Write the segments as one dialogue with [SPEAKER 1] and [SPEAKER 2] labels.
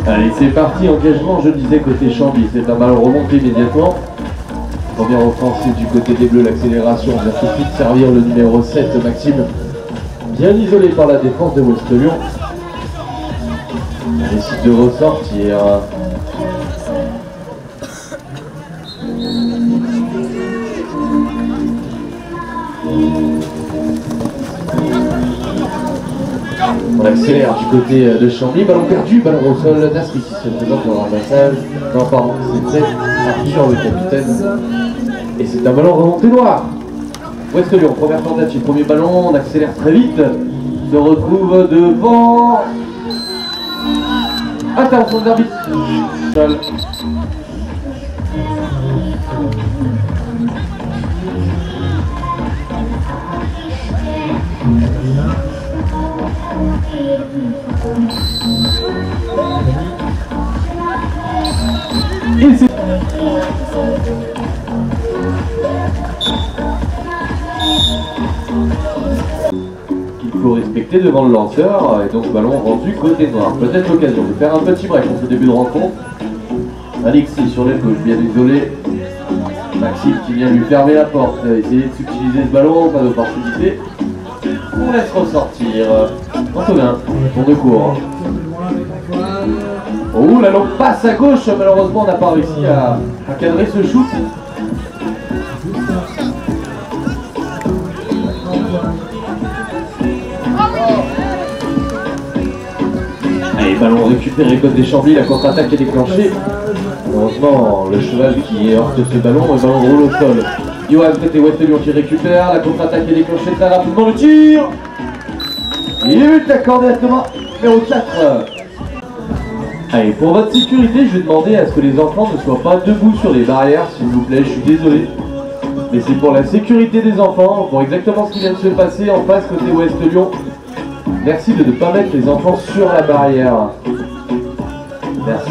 [SPEAKER 1] Allez, c'est parti, engagement, je disais côté Chambly, c'est un ballon remonté immédiatement. Première offensive du côté des Bleus, l'accélération vient tout de suite servir le numéro 7, Maxime, bien isolé par la défense de Ouest Lyon. Il décide de ressortir. On accélère du côté de Chambly, ballon perdu, ballon au sol, Nasri qui se présente pour le ramassage. Non, pardon, c'est très Arthur le capitaine. Et c'est un ballon remonté noir. Ouest Lyon, première tentative, premier ballon, on accélère très vite. Se retrouve devant. Intervention de l'arbitre. Il faut respecter devant le lanceur et donc ballon rendu côté noir. Peut-être l'occasion de faire un petit break pour ce début de rencontre. Alexis sur l'aile gauche, bien isolé. Maxime qui vient lui fermer la porte. Essayer de subtiliser ce ballon, pas d'opportunité. On laisse ressortir. Antonin, tour de cours. Oh, la longue passe à gauche. Malheureusement, on n'a pas réussi à cadrer ce shoot. Allez, ballon récupéré côté Chambly, la contre-attaque est déclenchée. Malheureusement, le cheval qui heurte ce ballon, le ballon roule au sol. Johan côté Ouest Lyon qui récupère, la contre-attaque est déclenchée très rapidement, le tir. Il est accordé à Thomas, numéro 4. Allez, pour votre sécurité, je vais demander à ce que les enfants ne soient pas debout sur les barrières, s'il vous plaît, je suis désolé. Mais c'est pour la sécurité des enfants, pour exactement ce qui vient de se passer en face côté Ouest Lyon. Merci de ne pas mettre les enfants sur la barrière. Merci.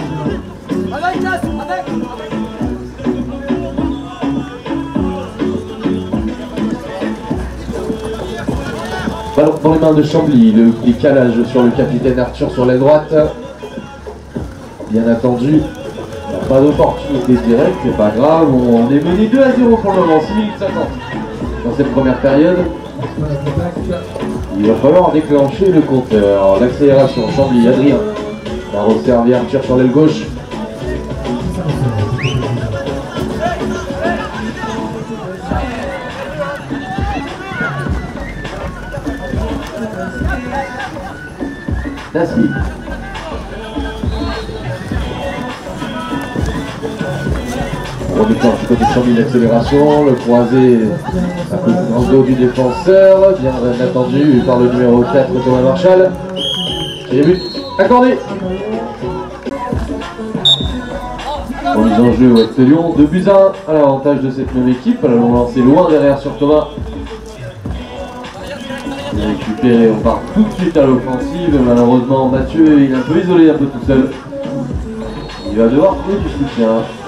[SPEAKER 1] Ballon dans les mains de Chambly, le décalage sur le capitaine Arthur sur la droite. Bien attendu, pas d'opportunité directe, c'est pas grave, on est mené 2-0 pour le moment, 6 minutes 50 dans cette première période. Il va falloir déclencher le compteur. L'accélération, Chambly, Adrien va resservir Arthur sur l'aile gauche. Nasri. On déclenche du côté de Chambly l'accélération, le croisé à côté dans le dos du défenseur, bien attendu par le numéro 4 Thomas Marchal. Et but accordé. En mise en jeu Ouest Lyon, 2-1 à l'avantage de cette même équipe. Allons lancer loin derrière sur Thomas. Récupéré, on part tout de suite à l'offensive. Malheureusement Mathieu il est un peu isolé, un peu tout seul. Il va devoir trouver du soutien.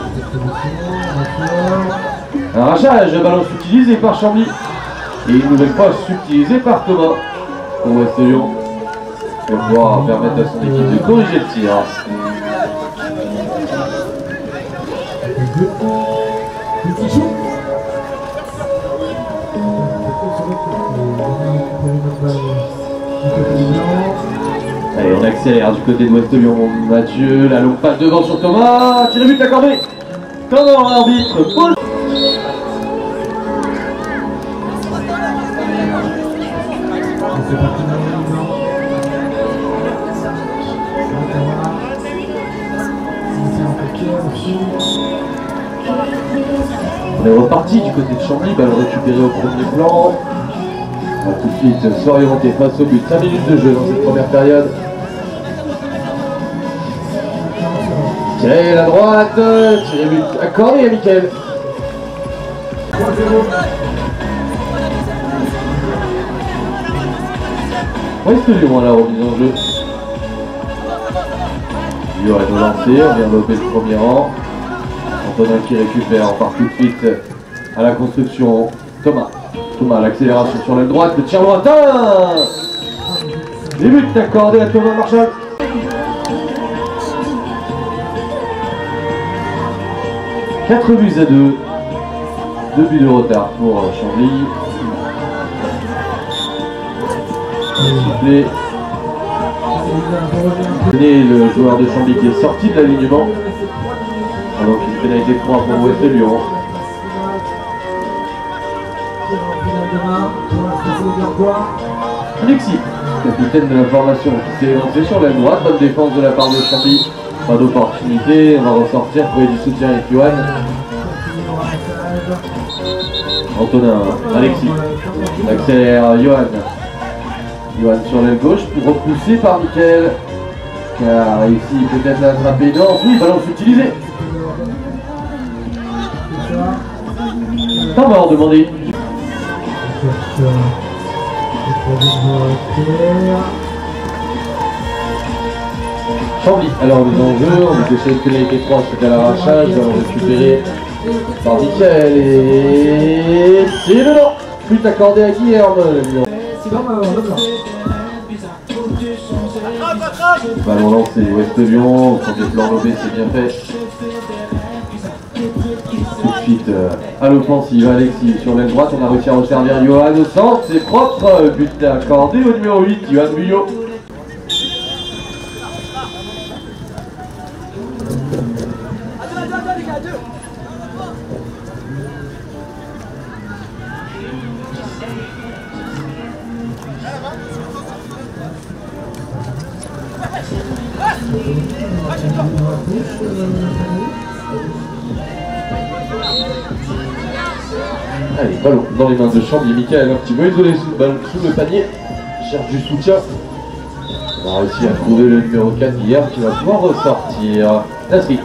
[SPEAKER 1] Arrachage, ballon subtilisé par Chambly. Et une nouvelle fois subtilisé par Thomas. Pour Ouest Lyon. Pour pouvoir permettre à son équipe de corriger le tir. Allez, on accélère du côté de Ouest Lyon. Mathieu, la longue passe devant sur Thomas. Tir et but accordé. Comment l'arbitre pose. On est reparti du côté de Chambly, ballon récupéré au premier plan. On va tout de suite s'orienter face au but. 5 minutes de jeu dans cette première période. Tiré la droite, tiré but accordé à Mickaël. Ouest Lyon à la remise en jeu. Il aurait nous lancer, on vient loper le premier rang. Antonin qui récupère, on part tout de suite à la construction. Thomas, l'accélération sur la droite, le tir lointain. Les buts accordés à Thomas Marchal. 4 buts à 2. 2 buts de retard pour Chambly. Sifflé. Le joueur de Chambly qui est sorti de l'alignement. Alors qu'une pénalité de 3 pour Ouest de Lyon. Alexis, capitaine de la formation, qui s'est lancé sur la droite. Bonne défense de la part de Chambly. Pas d'opportunité, on va ressortir pour du soutien avec Johan. Antonin, Alexis, accélère Johan. Johan sur l'aile gauche pour repousser par Mickaël. Qui a réussi peut-être à attraper. Non, oui, ballon utilisé. Temps mort demandé. Chambly, alors les enjeux, on était sur une pénalité 3 suite à l'arrachage, on récupéré par Mickaël et c'est dedans. But accordé à Guilherme. Ballon lancé, Ouest Lyon, premier plan lobé, c'est bien fait. Tout de suite à l'offensive, Alexis sur l'aile droite, on a réussi à resservir Johan au centre, c'est propre, but accordé au numéro 8, Johan Buyot. Allez, ballon dans les mains de Chambly, Mickaël un petit peu isolé sous le panier, cherche du soutien. On a réussi à trouver le numéro 4 hier qui va pouvoir ressortir. Nasri.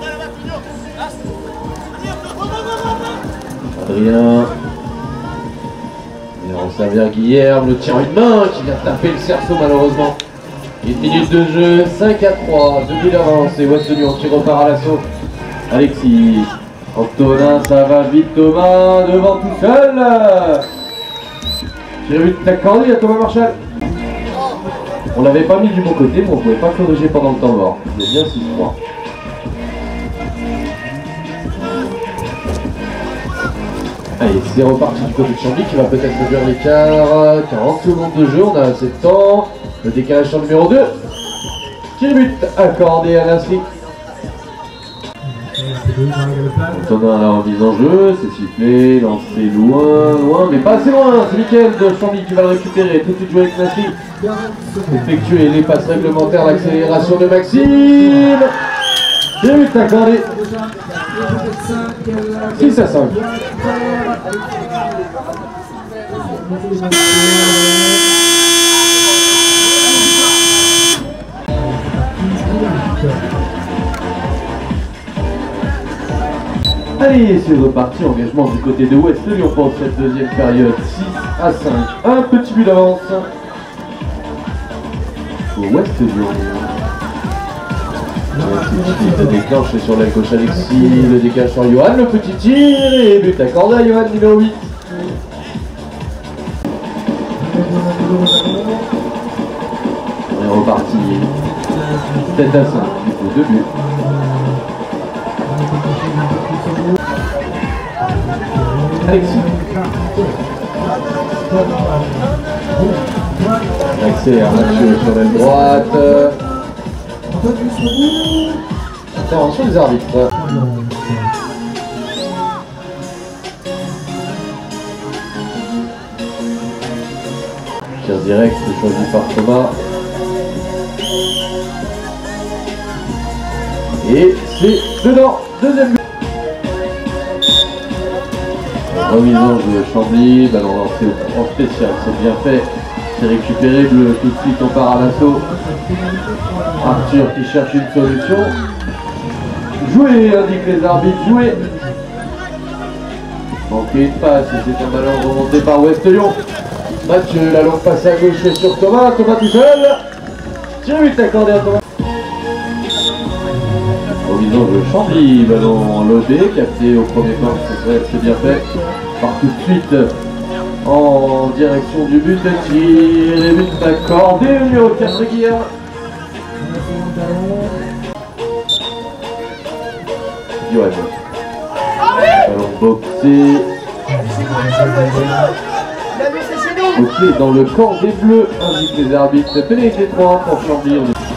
[SPEAKER 1] Adrien. Il va resservir Guilherme, le tir une main qui vient taper le cerceau malheureusement. 1 minute de jeu, 5 à 3, 2 buts d'avance et Ouest Lyon qui repart à l'assaut. Alexis, Antonin, ça va vite, Thomas, devant tout seul. J'ai vu t'accorder à Thomas Marchal. On l'avait pas mis du bon côté, mais on ne pouvait pas corriger pendant le temps mort. Il est bien 6-3. Allez, c'est reparti du côté de Chambly qui va peut-être ouvrir l'écart. 40 secondes de jeu, on a assez de temps. Le décalage sur le numéro 2. Tir but accordé à Nasri. Antonin à la remise en jeu, c'est sifflé, lancé loin, mais pas assez loin. C'est Mickaël de Chambly qui va le récupérer. Tout de suite joué avec Nasri. Effectuer les passes réglementaires, l'accélération de Maxime. Tir but accordé. 6 à 5. Allez, c'est reparti, engagement du côté de Ouest Lyon pour cette deuxième période, 6 à 5. Un petit but d'avance pour Ouest Lyon. Le déclenche sur l'aile gauche Alexis, le décalage sur Johan, le petit tir et but accordé à Johan, numéro 8. On est reparti, 7 à 5, du coup 2 buts. Alexis. Accélération sur l'aile droite. Intervention des arbitres. Tir direct choisi par Thomas. Et c'est dedans. Deuxième but. Remise en jeu Chambly, ballon lancé en spécial, c'est bien fait. C'est récupéré, bleu, tout de suite on part à l'assaut. Arthur qui cherche une solution. Jouer, indiquent les arbitres, jouer. Manqué de passe, c'est un ballon remonté par Ouest Lyon. Mathieu, la longue passe à gauche sur Thomas, Thomas tout seul. Tir but accordé à Thomas. Remise en jeu Chambly, ballon lobé, capté au premier plan, c'est bien fait. Part tout de suite en direction du but de tir et but accordé au numéro 4 Guillaume. Johan. boxé. Boxé dans le camp des Bleus, indiquent les arbitres. Pénalité 3 pour Chambly.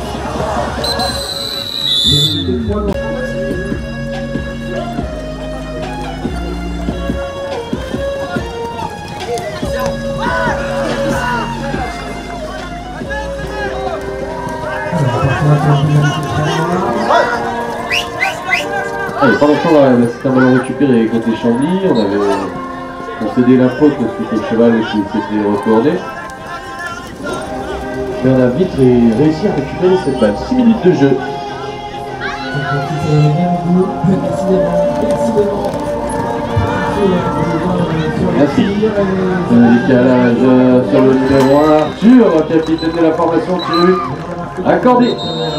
[SPEAKER 1] Allez, pendant ce temps, c'est un ballon récupéré côté Chambly. On avait concédé la faute suite au cheval qui s'était retourné. Et on a vite réussi à récupérer cette balle. 6 minutes de jeu. Merci. Un décalage sur le numéro 1, Arthur, capitaine de la formation qui accordé.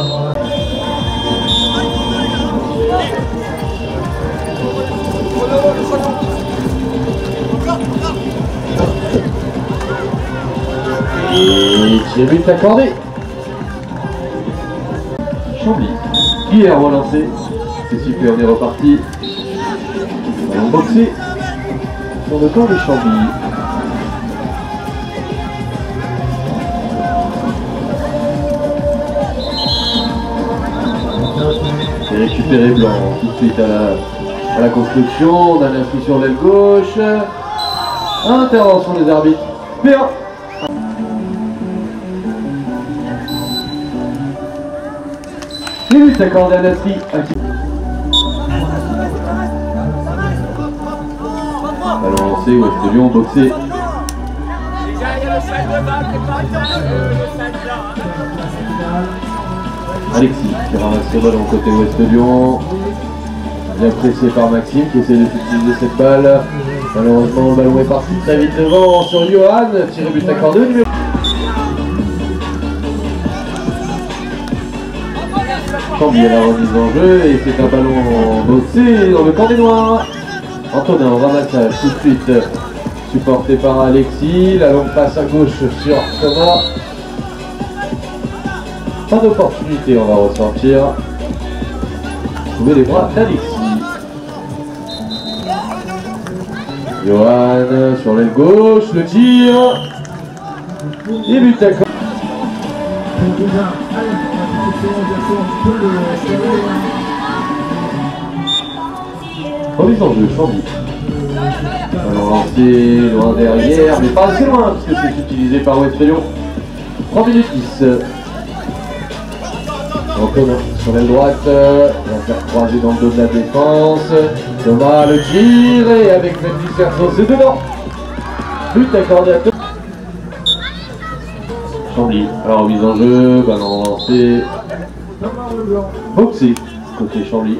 [SPEAKER 1] Et tir but accordé. Chambly qui a relancé. C'est super, on est reparti. Ballon boxé sur le camp de Chambly. C'est récupéré Blanc tout de suite à la construction. On a l'inscrit sur l'aile gauche. Intervention des arbitres. P1. Et but accordé à Nasri. Ballon lancé, Ouest Lyon boxé. Alexis qui ramasse le ballon côté Ouest Lyon. Bien pressé par Maxime qui essaie d'utiliser cette balle. Malheureusement le ballon est parti très vite devant sur Johan. Tiré but accordé au numéro. Chambly à la remise en jeu et c'est un ballon boxé dans le camp des Noirs. Antonin au ramassage tout de suite supporté par Alexis. La longue passe à gauche sur Thomas. Pas d'opportunité, on va ressortir. Trouver les bras d'Alexis. Johan sur l'aile gauche, le tir. Et but à gauche. Remise en jeu, Chambly. Ballon lancé loin derrière, mais pas assez loin, parce que c'est utilisé par Ouest Lyon. 3 minutes 10. Antonin sur l'aile droite, il va faire croiser dans le dos de la défense. Thomas le tir, et avec Mendy Cerceau, c'est dedans. But accordé à Thomas. Chambly, alors remise en jeu, ballon lancé. Boxé, côté Chambly.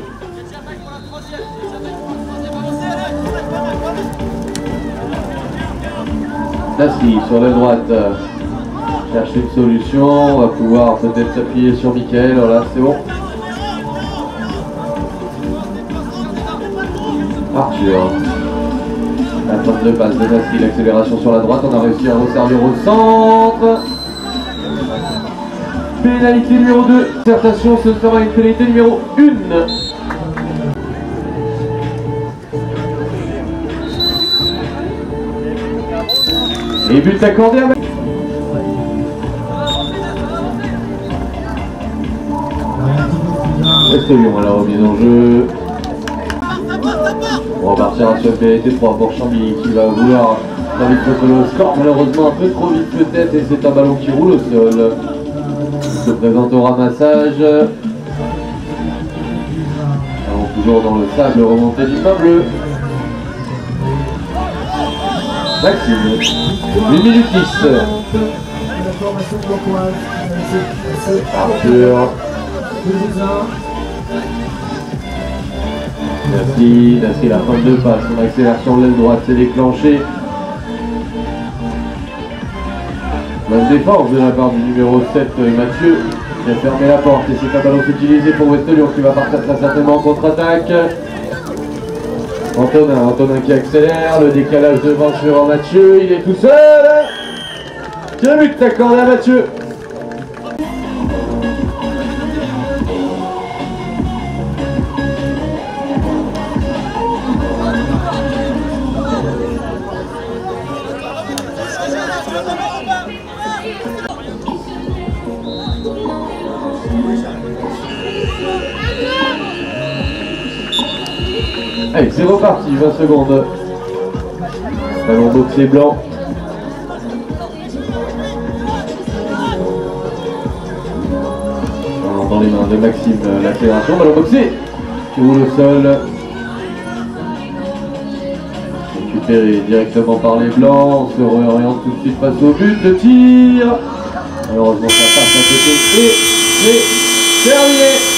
[SPEAKER 1] Nasri sur la droite cherche une solution, on va pouvoir peut-être s'appuyer sur Mickaël, voilà c'est bon. Arthur, la fin de passe de Nasri, l'accélération sur la droite, on a réussi à resservir au centre. Pénalité numéro 2, dissertation, ce sera une pénalité numéro 1. Et but accordé à Ouest Lyon à la remise en jeu. On va partir sur le pénalité 3 pour Chambly qui va vouloir très vite contrôler le score, malheureusement un peu trop vite peut-être, et c'est un ballon qui roule au sol. Il se présente au ramassage. Alors, toujours dans le sable remonté du pain bleu. Maxime, 1 minute 10. Arthur. Nasri, la fin de passe, son accélération de l'aile droite s'est déclenchée. Bonne défense de la part du numéro 7, Mathieu, qui a fermé la porte, et c'est un ballon utilisé pour Ouest Lyon qui va partir très certainement en contre-attaque. Antonin qui accélère, le décalage devant sur Mathieu, il est tout seul. Quel but accordé à Mathieu. Allez, c'est reparti, 20 secondes. Ballon boxé blanc. Dans les mains de Maxime, l'accélération, ballon boxé qui roule au sol. Récupéré directement par les blancs, on se réoriente tout de suite face au but de tir. Malheureusement ça passe à côté et c'est terminé.